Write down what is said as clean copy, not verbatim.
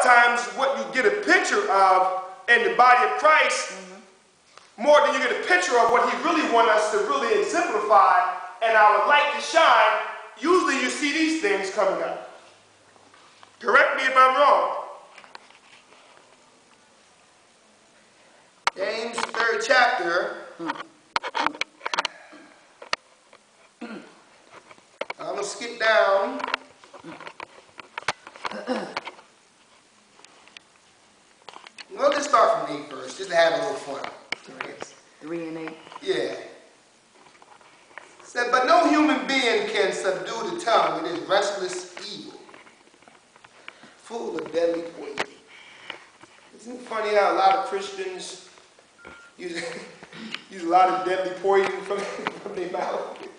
of times what you get a picture of in the body of Christ, more than you get a picture of what he really wants us to really exemplify and our light to shine, usually you see these things coming up. Correct me if I'm wrong. James 3rd chapter. I'm going to skip down. We'll just start from 8 first, just to have a little fun. 3 and 8. Yeah. It said, but no human being can subdue the tongue. It is restless evil, full of deadly poison. Isn't it funny how a lot of Christians use a lot of deadly poison from their mouth?